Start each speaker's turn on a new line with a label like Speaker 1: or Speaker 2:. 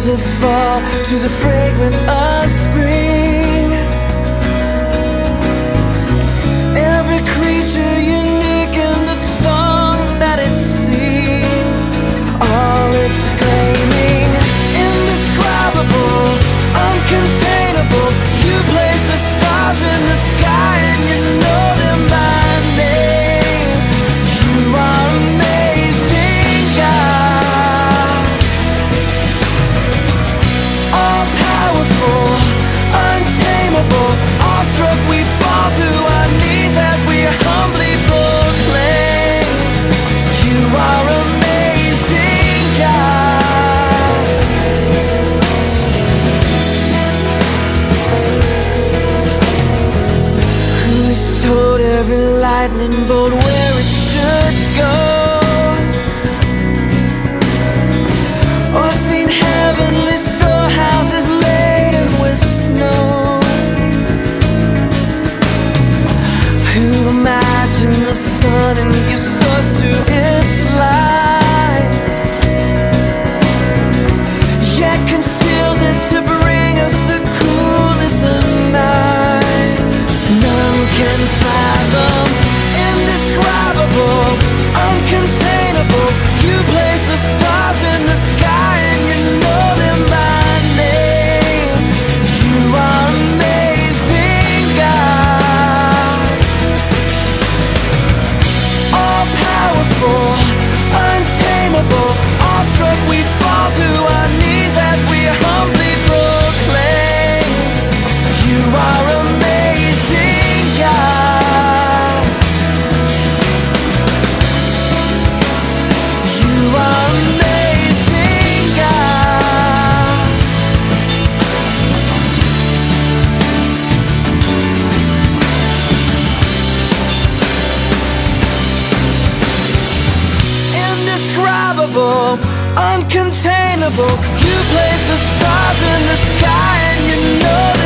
Speaker 1: flowers of fall to the fragrance of spring. Every creature unique in the song that it sings, all exclaiming, indescribable, uncontainable. You place the stars in the sky and you know them by name. You are amazing, God. All powerful, untameable. Awestruck, we fall to our knees as we humbly proclaim. You are amazing, God. Who's told every lightning bolt where it should go? Or seen heavenly storehouses laden with snow? Who imagined the sun and gives source to its light, yet conceals it to bring us the coolness of night? None can fathom, indescribable, uncontainable. You place the stars in the sky and you know them by name. You are amazing, God. All powerful, untameable. Awestruck, we fall to our knees as we humbly proclaim. You are amazing, God. You are amazing, God. Indescribable, uncontainable. You place the stars in the sky and you know